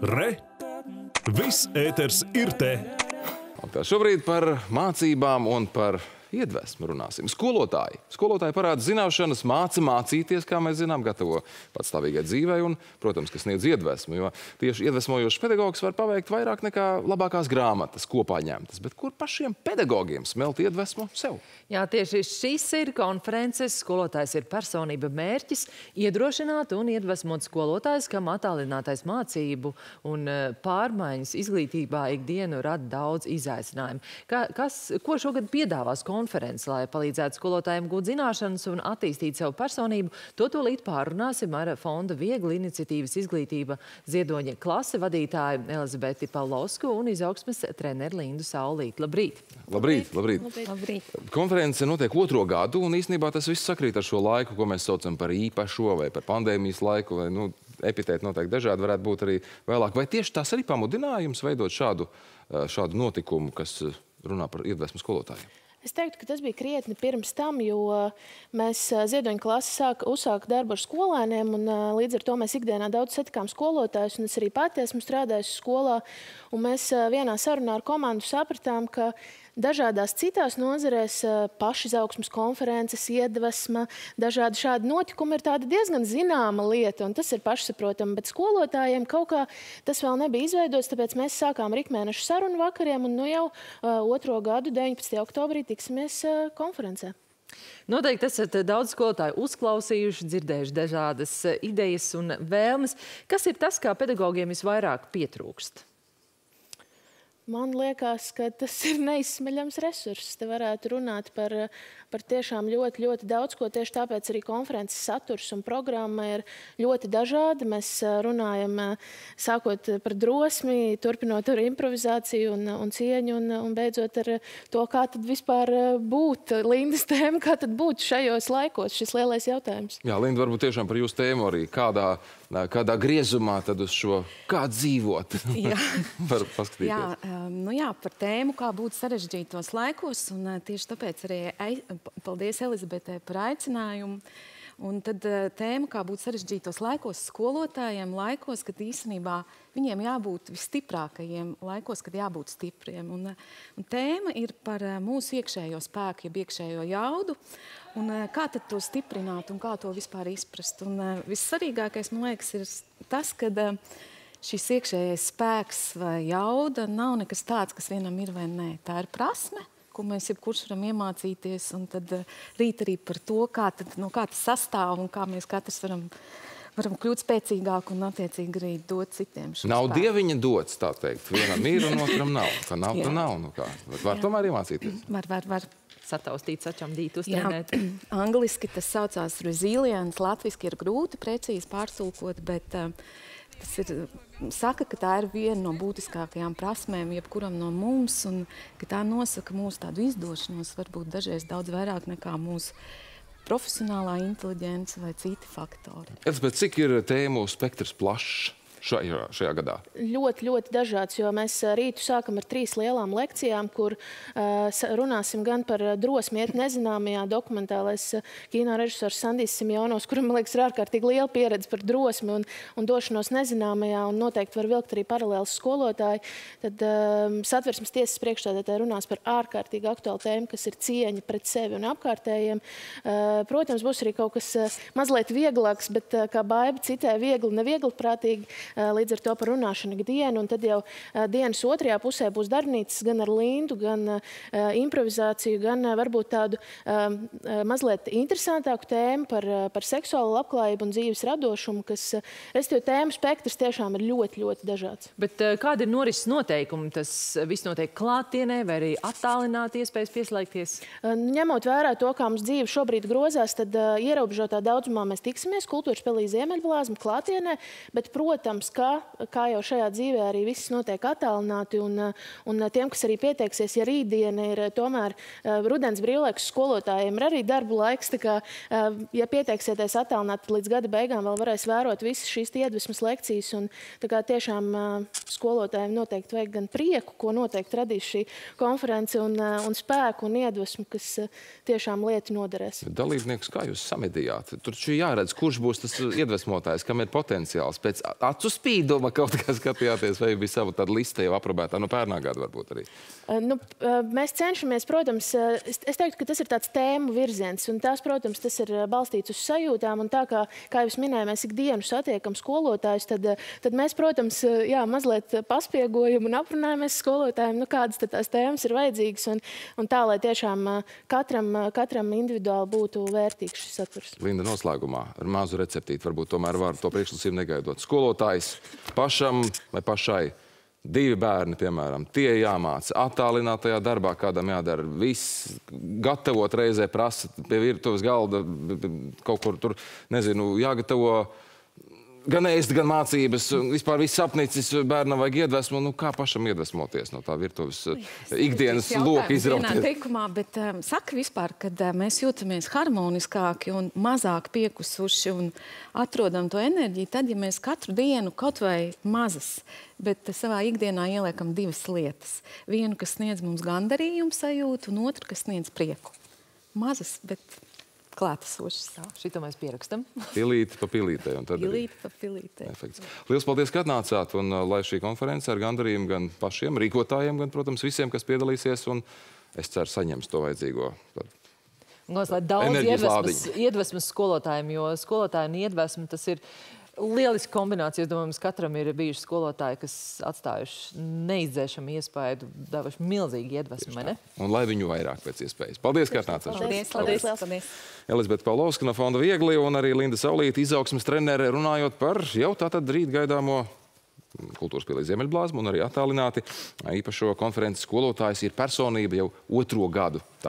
Re! Viss ēters ir te! Un tā šobrīd par mācībām un par iedvesmu runāsim. Skolotāji. Skolotāji parāda zināšanas, māca mācīties, kā mēs zinām, gatavo patstāvīgai dzīvei un, protams, kas sniedz iedvesmu, jo tieši iedvesmojošs pedagogs var paveikt vairāk nekā labākās grāmatas kopā ņemtas. Bet kur pašiem pedagogiem smelt iedvesmu sev? Jā, tieši šis ir konferences Skolotājs ir personība mērķis iedrošināt un iedvesmot skolotājus, kam attālinātais mācību un pārmaiņas izglītībā ikdienu rada daudz izaicinājumu. Ko šogad piedāvās konferences, lai palīdzētu skolotājiem gūt zināšanas un attīstīt savu personību? To tūlīt pārunāsim ar fonda Viegla iniciatīvas izglītība ziedoņa klase vadītāju Elizabeti Pavlovsku un izaugsmes treneri Lindu Saulīti. Labrīt! Labrīt, labrīt! Labrīt. Konference notiek 2. gadu, un īstenībā tas viss sakrīt ar šo laiku, ko mēs saucam par īpašo vai par pandēmijas laiku, vai epitēti noteikti dažādi varētu būt arī vēlāk. Vai tieši tas arī pamudinājums veidot šādu notikumu, kas runā par iedvesmu skolotājiem? Es teiktu, ka tas bija krietni pirms tam, jo mēs ziedoņa klase uzsāka darbu ar skolēniem, un līdz ar to mēs ikdienā daudz satikām skolotājus, un es arī pati esmu strādājusi skolā, un mēs vienā sarunā ar komandu sapratām, ka dažādās citās nozarēs pašizaugsmes konferences, iedvesma, dažādi šādi notikumi ir tāda diezgan zināma lieta, un tas ir pašsaprotami, bet skolotājiem kaut kā tas vēl nebija izveidots, tāpēc mēs sākām ar ikmēneša sarunu vakariem, un nu jau 2. gadu 19. oktobrī tiksimies konferencē. Noteikti esat daudz skolotāju uzklausījuši, dzirdējuši dažādas idejas un vēlmes. Kas ir tas, kā pedagogiem visvairāk pietrūkst? Man liekas, ka tas ir neizsmeļams resurss. Te varētu runāt par tiešām ļoti, ļoti daudz ko. Tieši tāpēc arī konferences saturs un programma ir ļoti dažādi. Mēs runājam sākot par drosmi, turpinot ar improvizāciju un cieņu un beidzot ar to, kā tad vispār būt Lindas tēma, kā tad būt šajos laikos, šis lielais jautājums. Jā, Linda, varbūt tiešām par jūsu tēmu arī. Kādā griezumā tad uz šo kā dzīvot? Jā. Var paskatīties. Jā, par tēmu, kā būt sarežģītos laikos, un tieši tāpēc arī paldies Elizabetei par aicinājumu. Un tad tēma, kā būt sarežģītos laikos skolotājiem, laikos, kad īstenībā viņiem jābūt visstiprākajiem, laikos, kad jābūt stipriem. Un tēma ir par mūsu iekšējo spēku, jeb iekšējo jaudu, un kā tad to stiprināt un kā to vispār izprast. Un vissvarīgākais, man liekas, ir tas, ka šis iekšējais spēks vai jauda nav nekas tāds, kas vienam ir vai nē. Tā ir prasme, ko mēs jebkurš varam iemācīties, un tad rīt arī par to, kā tas sastāv un kā mēs katrs varam kļūt spēcīgāk un attiecīgi arī dot citiem šo Nav spēku. dieviņa dots, tā teikt. Vienam ir un otram nav. Ka nav, ka nav. Nu kā. Var tomēr iemācīties? Var. Sataustīt, sačamdīt, uztrenēt. Angliski tas saucās resilience, latviski ir grūti precīzi pārsulkot, bet tas saka, ka tā ir viena no būtiskākajām prasmēm jebkuram no mums, un ka tā nosaka mūsu tādu izdošanos, varbūt dažreiz daudz vairāk nekā mūsu profesionālā inteliģence vai citi faktori. Elizabete, cik ir tēmu spektrs plašs šajā gadā? Ļoti, ļoti dažāds, jo mēs rītu sākam ar 3 lielām lekcijām, kur runāsim gan par drosmi iet nezināmajā. Dokumentālais kino režisors Sandijs Simjonovs, kuram, man liekas, ir ārkārtīgi liela pieredze par drosmi un došanos nezināmajā, un noteikti var vilkt arī paralēlas skolotāji. Tad Satversmes tiesas priekšstādātāji runās par ārkārtīgi aktuālu tēmu, kas ir cieņa pret sevi un apkārtējiem. Protams, būs arī kaut kas mazliet vieglāks, bet kā Baiba citē, viegli, neviegli prātīgi. Līdz ar to par runāšanu ikdienu, un tad jau dienas otrajā pusē būs darbnīcas gan ar Lindu, gan improvizāciju, gan varbūt tādu mazliet interesantāku tēmu par seksuālu labklājību un dzīves radošumu, kas, respektīvi, tēmu spektrs tiešām ir ļoti, ļoti dažāds. Bet kādi ir norises noteikumi? Tas viss notiek klātienē vai arī attālināti iespējas pieslēgties? Ņemot vērā to, kā mums dzīve šobrīd grozās, tad ierobežotā daudzumā mēs tiksimies Kultūras pilī Ziemeļblāzma klātienē, bet, protams, kā jau šajā dzīvē arī viss notiek attālināti, un tiem, kas arī pieteiksies, ja rītdiena ir tomēr rudens brīvlaiks skolotājiem, ir arī darbu laiks, tā kā, ja pieteiksieties attālināti līdz gada beigām, vēl varēs vērot visas šīs iedvesmas lekcijas, un tā kā tiešām skolotājiem noteikti vajag gan prieku, ko noteikti radīs šī konference, un spēku un iedvesmu, kas tiešām lieti noderēs. Dalībniekus kā jūs samedījāt? Tur jāredz, kurš būs tas iedvesmotājs, kam ir potenciāls pēc acu spīduma kaut kā skatījāties, vai bija sava tāda liste jau aprobētā no pērnā gada varbūt arī? Mēs cenšamies, protams, es teiktu, ka tas ir tāds tēmu virziens, un tās, protams, tas ir balstīts uz sajūtām, un tā kā jūs minēja, mēs ikdienu satiekam skolotājus, tad mēs, protams, jā, mazliet paspiegojam un aprunājamies skolotājiem, kādas tad tās tēmas ir vajadzīgas, un tā, lai tiešām katram individuāli būtu vērtīgs šis saturs. Linda, noslēgumā ar mazu receptīti, varbūt tomēr var to priekšlasījumu negaidot. Skolotājs pašam vai pašai 2 bērni, piemēram, tie jāmāca attālinātajā darbā, kādam jādara. Viss gatavot reizē prasa pie virtuves galda, kaut kur tur, nezinu, jāgatavo gan ēst, gan mācības, un vispār viss apnicis, bērnam vajag iedvesmu. Kā pašam iedvesmoties no tā virtuves ikdienas loka izrauties? Teikumā, bet saka vispār, kad mēs jūtamies harmoniskāki un mazāk piekusuši un atrodam to enerģiju, tad, ja mēs katru dienu kaut vai mazas, bet savā ikdienā ieliekam 2 lietas. Vienu, kas sniedz mums gandarījumu sajūtu, un otru, kas sniedz prieku. Mazas, bet klātesošas. Šito mēs pierakstam. Pilīti pa pilītei. Pilīti pa pilītei. Efekts. Liels paldies, ka atnācāt, un lai šī konference ar gandarījumu gan pašiem rīkotājiem, gan, protams, visiem, kas piedalīsies, un es ceru saņems to vajadzīgo. Lai daudz iedvesmas skolotājiem, jo skolotāju un iedvesmu tas ir lieliski kombinācija. Es domāju, mums katram ir bijuši skolotāji, kas atstājuši neizdzēšamu iespēju, devuši milzīgi iedvesmu, vai ne? Un lai viņu vairāk pēc iespējas. Paldies, ka atnācāt. Paldies. Elizabete Pavlovska no Fonda Viegli un arī Linda Saulīte, izaugsmes trenere, runājot par jau tātad rīt gaidāmo Kultūras pilī Ziemeļblāzmu un arī attālināti īpašo konferences skolotājs ir personība jau 2. gadu.